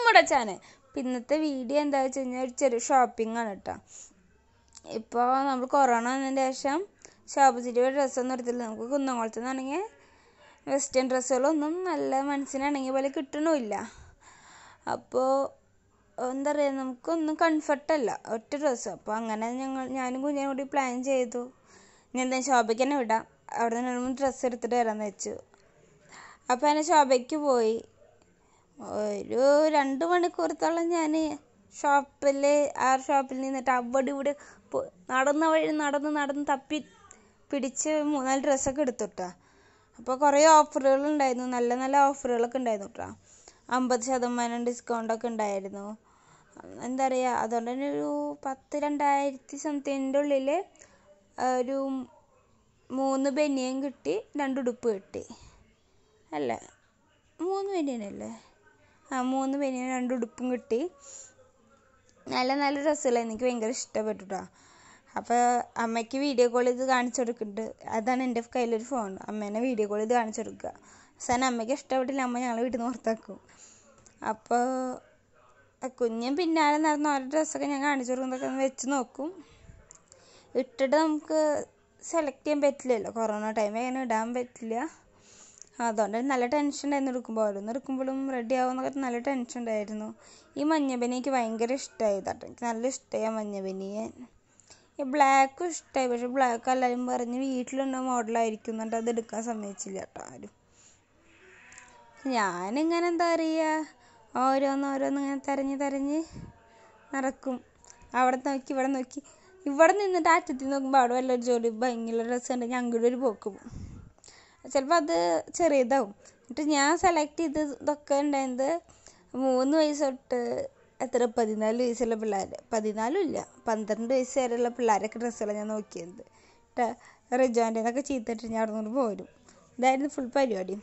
മുടച്ചാണ്. ഇന്നത്തെ വീഡിയോ എന്താ വെച്ച് കഴിഞ്ഞാൽ ഒരു ചെറിയ ഷോപ്പിംഗ് ആണ് കേട്ടോ. ഇപ്പോൾ നമ്മൾ കൊറോണ വന്നതിന് ശേഷം ഷോപ്പിച്ചിട്ട് ഡ്രസ്സൊന്നും എടുത്തില്ല. നമുക്ക് കുന്നംകുളത്ത് നിന്നാണെങ്കിൽ വെസ്റ്റേൺ ഡ്രസ്സുകളൊന്നും നല്ല മനസ്സിനാണെങ്കിൽ പോലെ കിട്ടണമില്ല. അപ്പോൾ എന്താ പറയുക, നമുക്കൊന്നും കംഫർട്ടല്ല ഒറ്റ ഡ്രസ്സ്. അപ്പോൾ അങ്ങനെ ഞാനും കുഞ്ഞിനും കൂടി പ്ലാൻ ചെയ്തു, ഇനി എന്തായാലും ഷോപ്പിക്ക് തന്നെ വിടാം, അവിടെ നിന്ന് ഡ്രസ്സ് എടുത്തിട്ട് വരാമെന്ന് വെച്ചു. അപ്പോൾ അങ്ങനെ ഷോപ്പിക്ക് പോയി. ഒരു 2 മണിക്കൂറത്തോളം ഞാൻ ഷോപ്പിൽ നിന്നിട്ട് അവിടെ ഇവിടെ നടന്ന് തപ്പി പിടിച്ച് 3-4 ഡ്രസ്സൊക്കെ എടുത്തുട്ടാ. അപ്പോൾ കുറേ ഓഫറുകളുണ്ടായിരുന്നു, നല്ല നല്ല ഓഫറുകളൊക്കെ ഉണ്ടായിരുന്നു കേട്ടോ. 50% ഡിസ്കൗണ്ടൊക്കെ ഉണ്ടായിരുന്നു. എന്താ പറയുക, അതുകൊണ്ട് തന്നെ ഒരു 10,000-2000 സംതിങ്ങിൻ്റെ ഉള്ളിൽ ഒരു 3 ബനിയൻ കിട്ടി, 2 ഉടുപ്പ് കിട്ടി. അല്ലേ 3 ബനിയനല്ലേ? 3 ബനിയൻ 2 ഉടുപ്പും കിട്ടി. നല്ല നല്ല ഡ്രസ്സുകളായിരുന്നു, എനിക്ക് ഭയങ്കര ഇഷ്ടപ്പെട്ടു കേട്ടോ. അപ്പോൾ അമ്മയ്ക്ക് വീഡിയോ കോൾ ചെയ്ത് കാണിച്ചു കൊടുക്കുന്നുണ്ട്. അതാണ് എൻ്റെ കയ്യിലൊരു ഫോൺ. അമ്മേനെ വീഡിയോ കോൾ ചെയ്ത് കാണിച്ചു കൊടുക്കുക. അവസാനം അമ്മയ്ക്ക് ഇഷ്ടപ്പെട്ടില്ല, അമ്മ ഞങ്ങൾ വീട്ടിൽ നിന്ന് പുറത്താക്കും. അപ്പോൾ കുഞ്ഞും പിന്നാലെ നടന്ന ഓരോ ഡ്രസ്സൊക്കെ ഞാൻ കാണിച്ചു കൊടുക്കുന്നതൊക്കെ ഒന്ന് വെച്ച് നോക്കും. ഇട്ടിട്ട് നമുക്ക് സെലക്ട് ചെയ്യാൻ പറ്റില്ലല്ലോ, കൊറോണ ടൈമിൽ അങ്ങനെ ഇടാൻ പറ്റില്ല. അതുകൊണ്ട് നല്ല ടെൻഷൻ ഉണ്ടായിരുന്നു എടുക്കുമ്പോൾ. ഓരോന്ന് എടുക്കുമ്പോഴും റെഡി ആവുമെന്നൊക്കെ നല്ല ടെൻഷൻ ഉണ്ടായിരുന്നു. ഈ മഞ്ഞ ബനിയൻ എനിക്ക് ഭയങ്കര ഇഷ്ടമായി കേട്ടോ. എനിക്ക് നല്ല ഇഷ്ടമായി മഞ്ഞ ബനിയൻ. ഈ ബ്ലാക്കും ഇഷ്ടമായി, പക്ഷെ ബ്ലാക്ക് എല്ലാവരും പറഞ്ഞ് വീട്ടിലുള്ള മോഡലായിരിക്കും എന്നിട്ട് അത് എടുക്കാൻ സമ്മതിച്ചില്ല കേട്ടോ ആരും. ഞാനിങ്ങനെ എന്താ പറയുക, ഓരോന്ന് ഇങ്ങനെ തിരഞ്ഞ് നടക്കും. അവിടെ നോക്കി ഇവിടെ നിന്നിട്ട് അറ്റത്തിൽ നോക്കുമ്പോൾ അവിടെ വല്ലൊരു ജോലി ഭംഗിയുള്ള ഡ്രസ്സ് ഉണ്ടെങ്കിൽ അങ്ങോട്ട് ഒരു പോക്ക് പോകും. ചിലപ്പോൾ അത് ചെറിയതാവും. എന്നിട്ട് ഞാൻ സെലക്ട് ചെയ്ത് ഇതൊക്കെ ഉണ്ടായത് 3 വയസ്സ് തൊട്ട് 14 വയസ്സുള്ള പിള്ളേർ, 14 ഇല്ല 12 വയസ്സ് വരെയുള്ള പിള്ളേരൊക്കെ ഡ്രസ്സുകളാണ് ഞാൻ നോക്കിയത്. റിജോൻ്റെ നിന്നൊക്കെ ചീത്തിട്ട് ഞാൻ അവിടെ നിന്ന് പോരും. ഇതായിരുന്നു ഫുൾ പരിപാടി.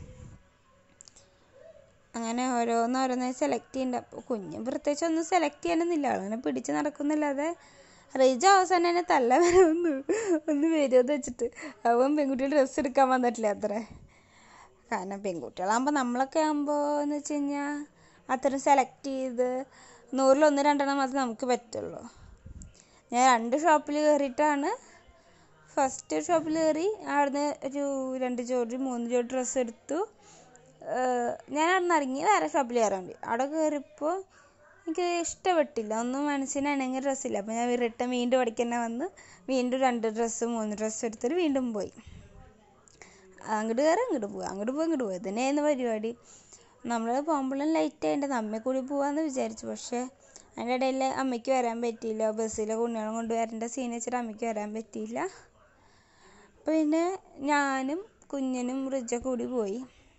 അങ്ങനെ ഓരോന്നായി സെലക്ട് ചെയ്യുന്നുണ്ട്. അപ്പോൾ കുഞ്ഞും പ്രത്യേകിച്ച് ഒന്നും സെലക്ട് ചെയ്യാനൊന്നുമില്ല, അങ്ങനെ പിടിച്ച് നടക്കുന്നില്ലാതെ റിജ അവസാനം തന്നെ തല്ല വരെ ഒന്ന് വരുമെന്ന് വെച്ചിട്ട് അവൻ പെൺകുട്ടികൾ ഡ്രസ്സ് എടുക്കാൻ വന്നിട്ടില്ല അത്രേ. കാരണം പെൺകുട്ടികളാകുമ്പോൾ നമ്മളൊക്കെ ആകുമ്പോൾ എന്ന് വെച്ച് കഴിഞ്ഞാൽ അത്രയും സെലക്ട് ചെയ്ത് 100-1-2 മാത്രമേ നമുക്ക് പറ്റുള്ളൂ. ഞാൻ 2 ഷോപ്പിൽ കയറിയിട്ടാണ്. ഫസ്റ്റ് ഷോപ്പിൽ കയറി അവിടുന്ന് ഒരു 2 ജോഡി 3 ജോഡി ഡ്രസ്സ് എടുത്തു. ഞാൻ അവിടെ നിന്ന് ഇറങ്ങി വേറെ ഷോപ്പിൽ കയറാൻ വേണ്ടി. അവിടെ കയറിയപ്പോൾ എനിക്ക് ഇഷ്ടപ്പെട്ടില്ല, ഒന്നും മനസ്സിനാണെങ്കിൽ ഡ്രസ്സില്ല. അപ്പോൾ ഞാൻ വീണ്ടും അവിടേക്ക് തന്നെ വന്ന് വീണ്ടും 2 ഡ്രസ്സ് 3 ഡ്രസ്സ് എടുത്തിട്ട് വീണ്ടും പോയി. അങ്ങോട്ട് കയറി അങ്ങോട്ട് പോയി ഇതിനായിരുന്നു പരിപാടി. നമ്മൾ പോകുമ്പോഴും ലൈറ്റ് ആയിട്ട് അമ്മയെ കൂടി പോകാമെന്ന് വിചാരിച്ചു. പക്ഷേ അതിൻ്റെ ഇടയിൽ അമ്മയ്ക്ക് വരാൻ പറ്റിയില്ല. ബസ്സിലെ കുഞ്ഞുങ്ങളും കൊണ്ട് വരേണ്ട സീൻ വെച്ചിട്ട് അമ്മയ്ക്ക് വരാൻ പറ്റിയില്ല. അപ്പോൾ പിന്നെ ഞാനും കുഞ്ഞനും റിജ കൂടി പോയി.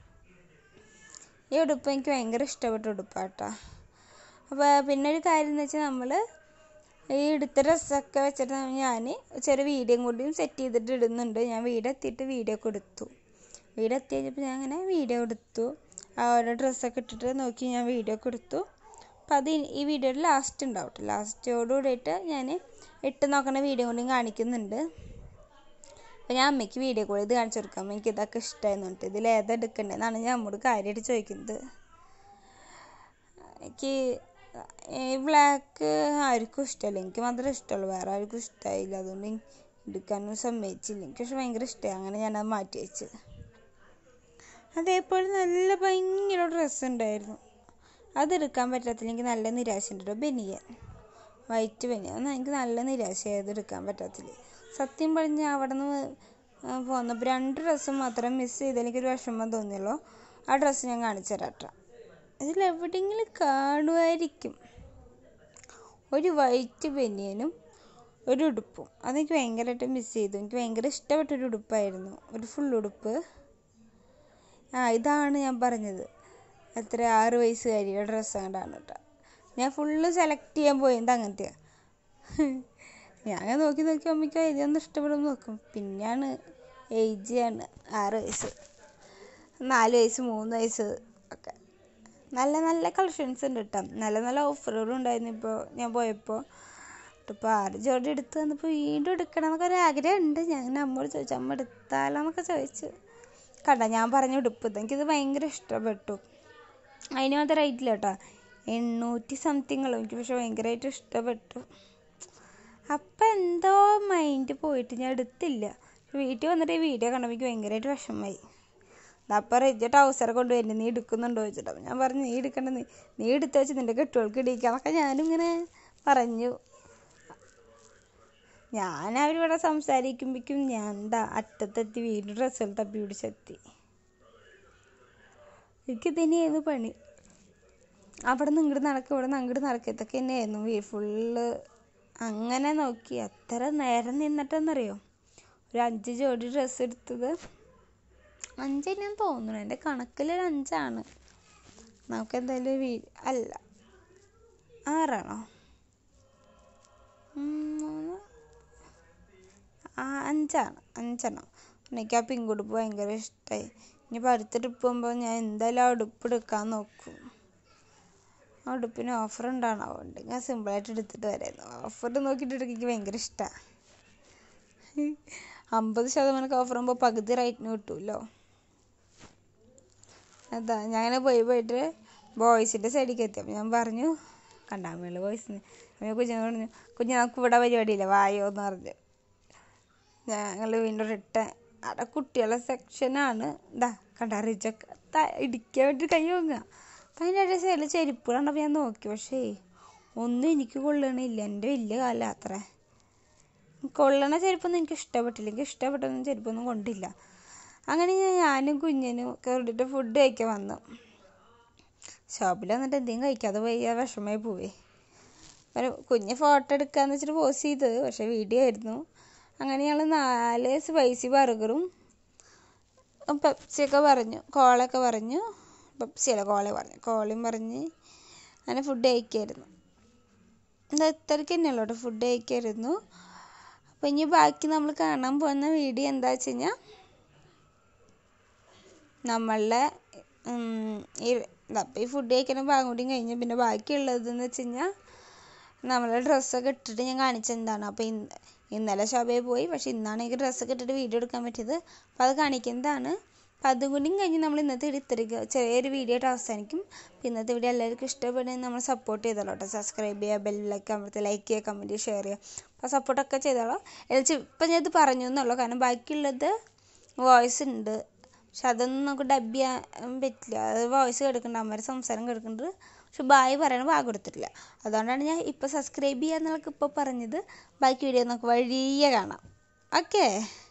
ഈ ഉടുപ്പ് എനിക്ക് ഭയങ്കര ഇഷ്ടപ്പെട്ട ഉടുപ്പാട്ടോ. അപ്പോൾ പിന്നെ ഒരു കാര്യം എന്ന് വെച്ചാൽ നമ്മൾ ഈ എടുത്ത ഡ്രസ്സൊക്കെ വെച്ചിട്ട് ഞാൻ ചെറിയ വീഡിയോ കൂടിയും സെറ്റ് ചെയ്തിട്ട് ഇടുന്നുണ്ട്. ഞാൻ വീടെത്തിയിട്ട് വീഡിയോ ഒക്കെ എടുത്തു. വീടെത്തി കഴിഞ്ഞപ്പോൾ ഞാൻ അങ്ങനെ വീഡിയോ എടുത്തു. ഓരോ ഡ്രസ്സൊക്കെ ഇട്ടിട്ട് നോക്കി ഞാൻ വീഡിയോ ഒക്കെ എടുത്തു. അപ്പോൾ അത് ഈ വീഡിയോയുടെ ലാസ്റ്റ് ഉണ്ടാവും കേട്ടോ. ലാസ്റ്റോടുകൂടിയിട്ട് ഞാൻ ഇട്ട് നോക്കണ വീഡിയോ കൂടിയും കാണിക്കുന്നുണ്ട്. അപ്പോൾ ഞാൻ അമ്മയ്ക്ക് വീഡിയോ കോൾ ചെയ്ത് കാണിച്ചു കൊടുക്കാം, എനിക്ക് ഇതൊക്കെ ഇഷ്ടമായിരുന്നു കേട്ടോ, ഇതിൽ ഏതാ എടുക്കണ്ടേന്നാണ് ഞാൻ അമ്മോട് കാര്യമായിട്ട് ചോദിക്കുന്നത്. എനിക്ക് ഈ ബ്ലാക്ക് ആർക്കും ഇഷ്ടമല്ല, എനിക്ക് മാത്രമേ ഇഷ്ടമുള്ളൂ, വേറെ ആർക്കും ഇഷ്ടമായില്ല. അതുകൊണ്ട് എടുക്കാനും സമ്മതിച്ചില്ല. എനിക്ക് പക്ഷെ ഭയങ്കര ഇഷ്ടമായി. അങ്ങനെ ഞാനത് മാറ്റി വെച്ച്. അതേപോലെ നല്ല ഭയങ്കര ഡ്രസ്സ് ഉണ്ടായിരുന്നു, അതെടുക്കാൻ പറ്റാത്തില്ല. എനിക്ക് നല്ല നിരാശയുണ്ട് കേട്ടോ. ബനിയൻ വൈറ്റ് ബനിയൻ എനിക്ക് നല്ല നിരാശയായത് എടുക്കാൻ പറ്റാത്തില്ല. സത്യം പറഞ്ഞാൽ അവിടെ നിന്ന് പോന്നപ്പോൾ 2 ഡ്രസ്സ് മാത്രം മിസ് ചെയ്ത് എനിക്കൊരു വിഷമം തോന്നിയുള്ളൂ. ആ ഡ്രസ്സ് ഞാൻ കാണിച്ചു തരാം കേട്ടോ. ഇതിലെവിടെയെങ്കിലും കാണുമായിരിക്കും. ഒരു വൈറ്റ് ബനിയനും ഒരു ഉടുപ്പും, അതെനിക്ക് ഭയങ്കരമായിട്ട് മിസ് ചെയ്തു. എനിക്ക് ഭയങ്കര ഇഷ്ടപ്പെട്ടൊരു ഉടുപ്പായിരുന്നു, ഒരു ഫുൾ ഉടുപ്പ്. ഇതാണ് ഞാൻ പറഞ്ഞത്, 6 വയസ്സുകാരിയുടെ ഡ്രസ്സ് കണ്ടാണ് കേട്ടോ. ഞാൻ ഫുള്ള് സെലക്ട് ചെയ്യാൻ പോയത് അങ്ങനത്തെയാണ്. ഞാൻ നോക്കി അമ്മയ്ക്ക് ഇതൊന്നും ഇഷ്ടപ്പെടുമെന്ന് നോക്കും. പിന്നെയാണ് ഏജാണ് 6 വയസ്സ് 4 വയസ്സ് 3 വയസ്സ് ഒക്കെ. നല്ല നല്ല കളക്ഷൻസ് ഉണ്ട് കേട്ടോ, നല്ല നല്ല ഓഫറുകളും ഉണ്ടായിരുന്നു ഇപ്പോൾ ഞാൻ പോയപ്പോൾ. ഇപ്പോൾ 6 ജോഡി എടുത്ത് വന്നപ്പോൾ വീണ്ടും എടുക്കണം എന്നൊക്കെ ഒരു ആഗ്രഹം ഉണ്ട്. ഞാൻ അമ്മോട് ചോദിച്ചു, അമ്മ എടുത്താലോന്നൊക്കെ ചോദിച്ചു. കണ്ട ഞാൻ പറഞ്ഞ ഉടുപ്പ് എനിക്കിത് ഭയങ്കര ഇഷ്ടപ്പെട്ടു. അതിന് മാത്രം റേറ്റില്ല കേട്ടോ. 800 സംതിങ് ഉള്ളൂ. എനിക്ക് പക്ഷെ ഭയങ്കരമായിട്ട് ഇഷ്ടപ്പെട്ടു. അപ്പം എന്തോ മൈൻഡ് പോയിട്ട് ഞാൻ എടുത്തില്ല. വീട്ടിൽ വന്നിട്ട് ഈ വീഡിയോ കണ്ടപ്പോൾ എനിക്ക് ഭയങ്കരമായിട്ട് വിഷമമായി. അപ്പം റിജ ട്രൗസർ കൊണ്ടുവരുന്നത് നീ എടുക്കുന്നുണ്ടോ ചോദിച്ചിട്ട്. അപ്പം ഞാൻ പറഞ്ഞു നീ എടുക്കണ്ട, നീ എടുത്ത് വെച്ച് നിൻ്റെ കെട്ടുകൾക്ക് ഇടിക്കാന്നൊക്കെ ഞാനിങ്ങനെ പറഞ്ഞു. അവരിവിടെ സംസാരിക്കുമ്പോഴേക്കും ഞാൻ എന്താ അറ്റത്തെത്തി വീണ്ടും ഡ്രസ്സുകൾ തപ്പി പിടിച്ചെത്തി. എനിക്കിതന്നെയായിരുന്നു പണി. അവിടെ നിന്ന് ഇങ്ങോട്ട് നടക്കുക, ഇവിടെ നിന്ന് അങ്ങോട്ട് നടക്കുക, ഇതൊക്കെ തന്നെയായിരുന്നു ഫുള്ള്. അങ്ങനെ നോക്കി എത്ര നേരം നിന്നിട്ടെന്നറിയോ, ഒരു 5 ജോഡി ഡ്രസ്സ് എടുത്തത്. 5 ഞാൻ തോന്നുന്നു, എൻ്റെ കണക്കിലൊരു 5 നമുക്കെന്തായാലും അല്ല 6 5 എനിക്ക് ആ പിങ്കുടുപ്പ് ഭയങ്കര ഇഷ്ടമായി. ഇനിയിപ്പോൾ അടുത്ത ട്രിപ്പ് പോകുമ്പോൾ ഞാൻ എന്തായാലും ആ ഉടുപ്പ് എടുക്കാൻ നോക്കും. ആ ഉടുപ്പിന് ഓഫർ ഉണ്ടാണോ, ഉണ്ടെങ്കിൽ സിമ്പിളായിട്ട് എടുത്തിട്ട് വരായിരുന്നു. ഓഫർ നോക്കിയിട്ട് എനിക്ക് ഭയങ്കര ഇഷ്ടമാണ്. 50% ഓഫർ ആകുമ്പോൾ പകുതി റേറ്റിന് കിട്ടുമല്ലോ. അതാ ഞാനങ്ങനെ പോയിട്ട് ബോയ്സിൻ്റെ സൈഡിലേക്ക് എത്തി. അപ്പം ഞാൻ പറഞ്ഞു കണ്ടാമേള് ബോയ്സിന്. അപ്പം കുഞ്ഞിനോട് പറഞ്ഞു, കുഞ്ഞ് നമുക്ക് ഇവിടെ പരിപാടിയില്ല വായോ എന്ന് പറഞ്ഞു. ഞങ്ങൾ വീണ്ടും റിട്ടേൺ. അവിടെ കുട്ടികളുടെ സെക്ഷനാണ്. ഇതാ കണ്ടാ റിജൊക്കെ ഇടിക്കാൻ വേണ്ടി കൈ വാങ്ങുക. അപ്പം അതിൻ്റെ ഇടയിൽ സൈഡിൽ ചെരുപ്പുകൾ കണ്ടപ്പോൾ ഞാൻ നോക്കി. പക്ഷേ ഒന്നും എനിക്ക് കൊള്ളണില്ല. എൻ്റെ വലിയ കാലം അത്ര കൊള്ളണ ചെരുപ്പൊന്നും എനിക്ക് ഇഷ്ടപ്പെട്ടില്ല. എനിക്ക് ഇഷ്ടപ്പെട്ടൊന്നും ചെരുപ്പൊന്നും കൊണ്ടില്ല. അങ്ങനെ ഞാനും കുഞ്ഞിനും ഒക്കെ വേണ്ടിയിട്ട് ഫുഡ് കഴിക്കാൻ വന്നു. ഷോപ്പിൽ വന്നിട്ട് എന്തെങ്കിലും കഴിക്കാതെ പോയി വിഷമമായി പോയി. കുഞ്ഞ് ഫോട്ടോ എടുക്കാന്ന് വെച്ചിട്ട് പോസ്റ്റ് ചെയ്തത്, പക്ഷേ വീഡിയോ ആയിരുന്നു. അങ്ങനെ ഞങ്ങൾ 4 സ്പൈസി ബർഗറും പെപ്സിയൊക്കെ പറഞ്ഞു, കോളയൊക്കെ പറഞ്ഞു. പെപ്സിയല്ല കോളയും പറഞ്ഞ് അങ്ങനെ ഫുഡ് കഴിക്കായിരുന്നു. എന്താ ഇത്രയ്ക്ക് തന്നെയുള്ളൂ കേട്ടോ, ഫുഡ് കഴിക്കായിരുന്നു. അപ്പോൾ ഇനി ബാക്കി നമ്മൾ കാണാൻ പോകുന്ന വീഡിയോ എന്താ വെച്ച് കഴിഞ്ഞാൽ, നമ്മളുടെ ഈ ഫുഡ് കഴിക്കുന്ന ഭാഗം കൂടിയും കഴിഞ്ഞ് പിന്നെ ബാക്കിയുള്ളതെന്ന് വെച്ച് കഴിഞ്ഞാൽ നമ്മളെ ഡ്രസ്സൊക്കെ ഇട്ടിട്ട് ഞാൻ കാണിച്ചെന്താണ്. അപ്പോൾ ഇന്നലെ ഷോപ്പിൽ പോയി, പക്ഷേ ഇന്നാണ് എനിക്ക് ഡ്രസ്സൊക്കെ ഇട്ടിട്ട് വീഡിയോ എടുക്കാൻ പറ്റിയത്. അപ്പോൾ അത് കാണിക്കുന്നതാണ്. അപ്പോൾ അതും കൂടിയും കഴിഞ്ഞ് നമ്മൾ ഇന്നത്തെ ഇത്രയ്ക്ക് ചെറിയൊരു വീഡിയോ ആയിട്ട് അവസാനിക്കും. അപ്പോൾ ഇന്നത്തെ വീഡിയോ എല്ലാവർക്കും ഇഷ്ടപ്പെടുന്നത് നമ്മൾ സപ്പോർട്ട് ചെയ്തോളൂ കേട്ടോ. സബ്സ്ക്രൈബ് ചെയ്യുക, ബെല്ലൊക്കെ അമർത്തി, ലൈക്ക് ചെയ്യുക, കമൻറ്റ് ഷെയർ ചെയ്യുക. അപ്പോൾ സപ്പോർട്ടൊക്കെ ചെയ്തോളൂ. ഇപ്പം ഞാൻ ഇത് പറഞ്ഞു എന്നുള്ളൂ, കാരണം ബാക്കിയുള്ളത് വോയിസ് ഉണ്ട്. പക്ഷെ അതൊന്നും നമുക്ക് ഡബ് ചെയ്യാൻ പറ്റില്ല. അത് വോയിസ് കേൾക്കുന്നുണ്ട്, അമ്മയുടെ സംസാരം കേൾക്കുന്നുണ്ട്. പക്ഷെ ബായ് പറയണ ഭാഗം കൊടുത്തിട്ടില്ല. അതുകൊണ്ടാണ് ഞാൻ ഇപ്പോൾ സബ്സ്ക്രൈബ് ചെയ്യുക എന്നുള്ളതൊക്കെ ഇപ്പോൾ പറഞ്ഞത്. ബാക്കി വീഡിയോ നമുക്ക് വഴിയെ കാണാം. ഓക്കേ,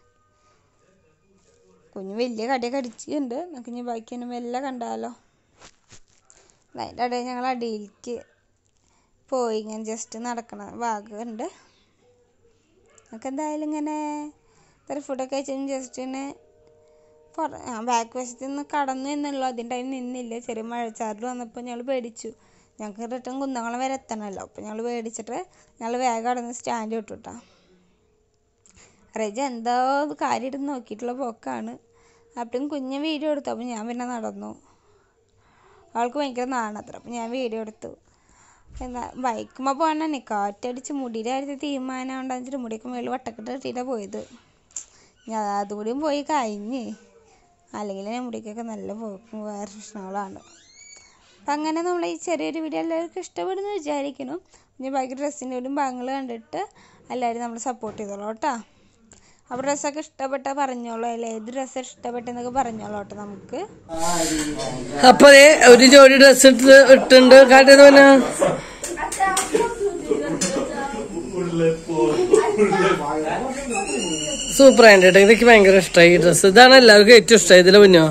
കുഞ്ഞ് വലിയ കടിയൊക്കെ അടിച്ചിട്ടുണ്ട്. നമുക്ക് ഇനി ബാക്കി ഒന്നും എല്ലാം കണ്ടാലോ. അതിൻ്റെ ഇടയിൽ ഞങ്ങൾ അടിയിലേക്ക് പോയി ഇങ്ങനെ ജസ്റ്റ് നടക്കണ ഭാഗമുണ്ട്. നമുക്ക് എന്തായാലും ഇങ്ങനെ ഫുഡൊക്കെ കഴിച്ചതിന് ജസ്റ്റ് ഇങ്ങനെ ബാക്ക് വശത്ത് നിന്ന് കടന്നു എന്നുള്ളൂ. അതിൻ്റെ അതിന് നിന്നില്ല. ചെറിയ മഴച്ചാറിൽ വന്നപ്പോൾ ഞങ്ങൾ പേടിച്ചു. ഞങ്ങൾക്ക് റിട്ടേൺ കുന്നംകുളം വരെ എത്തണമല്ലോ. അപ്പോൾ ഞങ്ങൾ പേടിച്ചിട്ട് ഞങ്ങൾ വേഗം കടന്ന് സ്റ്റാൻഡ് വിട്ടു കേട്ടോ. റെജ എന്തോ കാര്യം എടുത്ത് നോക്കിയിട്ടുള്ള പോക്കാണ്. അപ്പം കുഞ്ഞ് വീഡിയോ എടുത്തു. അപ്പോൾ ഞാൻ പിന്നെ നടന്നു. അവൾക്ക് ഭയങ്കര നാണത്ര. അപ്പം ഞാൻ വീഡിയോ എടുത്തു. എന്നാൽ ബൈക്കുമ്പോൾ പോകണേ കാറ്റടിച്ച് മുടിയുടെ കാര്യത്തിൽ തീരുമാനം ഉണ്ടാച്ചിട്ട് മുടിയൊക്കെ മേളിൽ വട്ടക്കെട്ട് കെട്ടിയിട്ടാണ് പോയത്. ഞാൻ അതുകൂടിയും പോയി കഴിഞ്ഞ്, അല്ലെങ്കിൽ ഞാൻ മുടിക്കൊക്കെ നല്ല പോക്കും വേറെ പ്രശ്നങ്ങളാണ്. അപ്പം അങ്ങനെ നമ്മൾ ഈ ചെറിയൊരു വീഡിയോ എല്ലാവർക്കും ഇഷ്ടപ്പെടുന്നു വിചാരിക്കണം. ഇനി ബാക്കി ഡ്രസ്സിൻ്റെ ഒരു ഭാഗങ്ങൾ കണ്ടിട്ട് എല്ലാവരും നമ്മൾ സപ്പോർട്ട് ചെയ്തോളൂ കേട്ടോ. അപ്പോൾ ഡ്രസ്സൊക്കെ ഇഷ്ടപ്പെട്ടാൽ പറഞ്ഞോളൂ, അല്ലേ ഏത് ഡ്രസ്സ് ഇഷ്ടപ്പെട്ടെന്നൊക്കെ പറഞ്ഞോളൂ കേട്ടോ നമുക്ക്. അപ്പൊ ഒരു ജോഡി ഡ്രസ്സ് ഇട്ടുണ്ട് കാട്ടത് പിന്നെ സൂപ്പർ ആയിട്ട് കേട്ടോ. എനിക്ക് ഭയങ്കര ഇഷ്ടമായി ഈ ഡ്രസ്സ്. ഇതാണ് എല്ലാവർക്കും ഏറ്റവും ഇഷ്ടമായി. ഇതിലെ മുന്നോ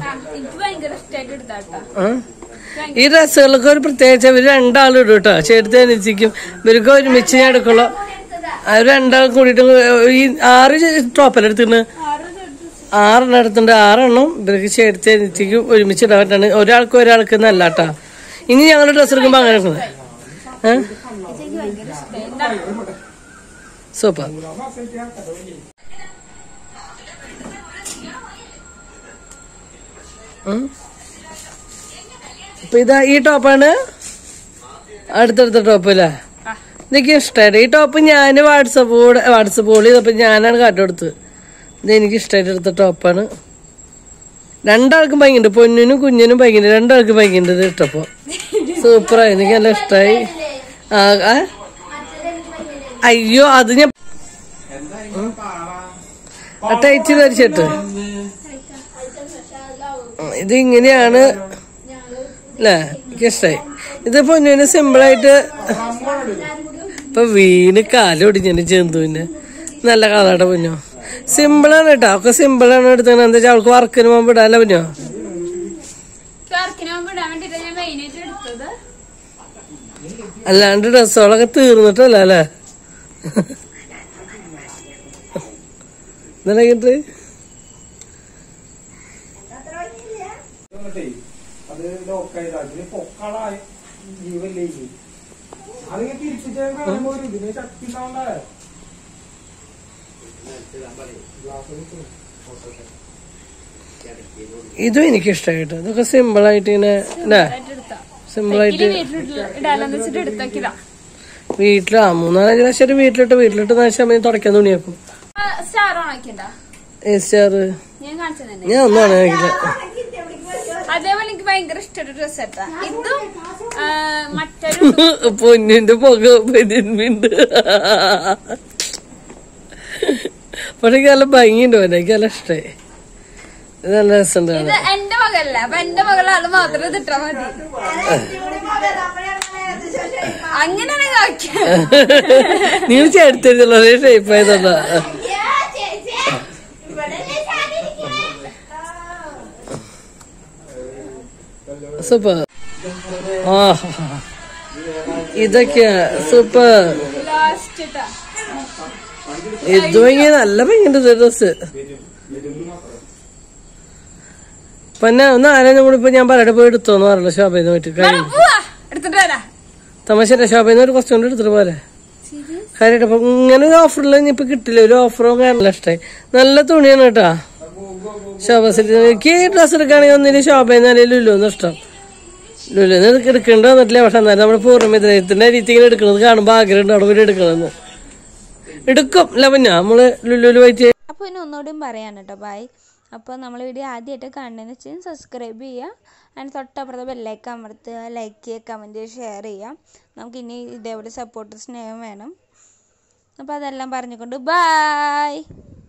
ഈ ഡ്രസ്സുകൾക്ക് ഒരു പ്രത്യേകിച്ച് ഇവർ 2 ആളും ഇടും കേട്ടോ. ചേർത്ത് അനുസരിക്കും. ഇവർക്ക് ഒരുമിച്ച് ഞാൻ എടുക്കുള്ളൂ. അവർ 2 ആൾ കൂടിയിട്ട് ഈ 6 ടോപ്പല്ല എടുത്തിട്ടുണ്ട്. 6 എടുത്തിട്ടുണ്ട്. 6 ഇവർക്ക് ചേർത്ത് അനുസരിക്കും ഒരുമിച്ച് ഇടാൻ പറ്റാണ്. ഒരാൾക്ക് എന്നല്ല കേട്ടോ. ഇനി ഞങ്ങൾ ഡ്രസ്സ് എടുക്കുമ്പോ അങ്ങനെ എടുക്കുന്നത്. സൂപ്പർ. അപ്പൊ ഇതാ ഈ ടോപ്പാണ് അടുത്തടുത്ത ടോപ്പല്ലേ. എനിക്ക് ഇഷ്ടമായിട്ട് ഈ ടോപ്പ് ഞാൻ വാട്സപ്പ് കോൾ ചെയ്തപ്പോ ഞാനാണ് കാട്ടുകൊടുത്തത്. ഇത് എനിക്ക് ഇഷ്ടമായിട്ട് എടുത്ത ടോപ്പാണ്. 2 ആൾക്കും ഭയങ്കര, പൊന്നിനും കുഞ്ഞിനും ഭയങ്കര, 2 ആൾക്കും ഭയങ്കര ഇത് ഇട്ടപ്പോ സൂപ്പറായി, എനിക്ക് നല്ല ഇഷ്ടമായി. അയ്യോ അത് ഞാൻ ടൈറ്റ് ധരിച്ചിട്ട് ഇത് ഇങ്ങനെയാണ് അല്ലേ, എനിക്കിഷ്ടായി. ഇത് പൊന്നുവിന് സിമ്പിളായിട്ട് ഇപ്പൊ വീണ് കാലൊടിഞ്ഞു ജന്തുവിന്. നല്ല കഥാട്ട പൊന്നോ, സിമ്പിളാണ് കേട്ടോ, ഒക്കെ സിമ്പിളാണ് എടുത്തത്. എന്താ വെച്ചാൽ അവൾക്ക് വർക്കിന് പോകുമ്പോ ഇടാല്ല പൊന്നോ. അല്ലാണ്ട് ഡ്രസ്സുകളൊക്കെ തീർന്നിട്ടല്ല അല്ലേ എന്നിട്ട് ഇതും എനിക്കിഷ്ടമായി കേട്ടോ. ഇതൊക്കെ സിമ്പിളായിട്ട് ഇങ്ങനെ സിമ്പിളായിട്ട് വീട്ടില് 3-4 പ്രാവശ്യം വീട്ടിലിട്ട് പ്രാവശ്യം തുടയ്ക്കാൻ തുണിയാക്കും. ഞാൻ ഒന്നും ആണെങ്കില് അതേപോലെ എനിക്ക് ഭയങ്കര ഇഷ്ടമുള്ള ഡ്രസ് ആട്ടാ ഇതും മറ്റൊരു പൊന്നിന്റെ പുക പെരുന്നുണ്ട്. പക്ഷെ എനിക്ക് നല്ല ഭംഗിയുണ്ട്, എനിക്ക് നല്ല ഇഷ്ടമായി. ഇത് നല്ല രസമുണ്ട്. ഇത് എന്റെ മകളല്ല, അപ്പൊ എന്റെ മകളാണ് മാത്രം ഇതിട്ടാ മതി. അങ്ങനെയാണ് നീ ചേർത്തിരുന്നല്ലോ ഷേപ്പ് ആയതല്ല. സൂപ്പർ. ഇതൊക്കെയാ സൂപ്പർ. ഇതും ഇങ്ങനെ നല്ല ഭംഗിയുണ്ട് ഡ്രസ്. പിന്നെ ഒന്ന് ആരെയും കൂടി ഇപ്പൊ ഞാൻ പറയട്ടെ പോയി എടുത്തോന്ന് പറയല്ലോ ഷോപ്പിൽ നിന്ന് പോയിട്ട്. തമാശ ഷോപ്പിൽ നിന്ന് ഒരു കുറച്ചും കൊണ്ട് എടുത്തിട്ട് പോലെ കാര്യമായിട്ട്. അപ്പൊ ഇങ്ങനെ ഒരു ഓഫറിൽ ഇപ്പൊ കിട്ടില്ല, ഒരു ഓഫറോ കാരണം ഇഷ്ടമായി. നല്ല തുണിയാണ് കേട്ടാ. ശോഭസിൽ എനിക്ക് ഡ്രസ് എടുക്കുകയാണെങ്കിൽ ഒന്നിനും ഷോപ്പിൽ നിന്ന് അല്ലെങ്കിൽ ലുലുന്ന് ഇഷ്ടം. ലുലുന്ന് എടുക്കേണ്ട വന്നിട്ടില്ല. പക്ഷെ എന്നാലും നമ്മുടെ പൂർണ്ണമിത്രത്തിന്റെ രീതിയിൽ എടുക്കുന്നത് കാണുമ്പോൾ ആഗ്രഹമുണ്ട് അവിടെ പോയി എടുക്കണമെന്ന്. എടുക്കും അല്ല പിന്നെ നമ്മള് ലുലുല് പോയിട്ട്. അപ്പൊ ഇനി ഒന്നുകൂടിയും പറയാണ് കേട്ടോ ബൈ. അപ്പോൾ നമ്മൾ വീഡിയോ ആദ്യമായിട്ട് കാണണമെന്ന് വെച്ചാൽ സബ്സ്ക്രൈബ് ചെയ്യുക, അതിന് തൊട്ടപ്പുറത്ത് ബെല്ലൈക്കൺ അമർത്തുക, ലൈക്ക് ചെയ്യുക, കമൻറ്റ് ചെയ്യുക, ഷെയർ ചെയ്യുക. നമുക്കിനി ഇതേപോലെ സപ്പോർട്ട് സ്നേഹം വേണം. അപ്പോൾ അതെല്ലാം പറഞ്ഞുകൊണ്ട് ബൈ.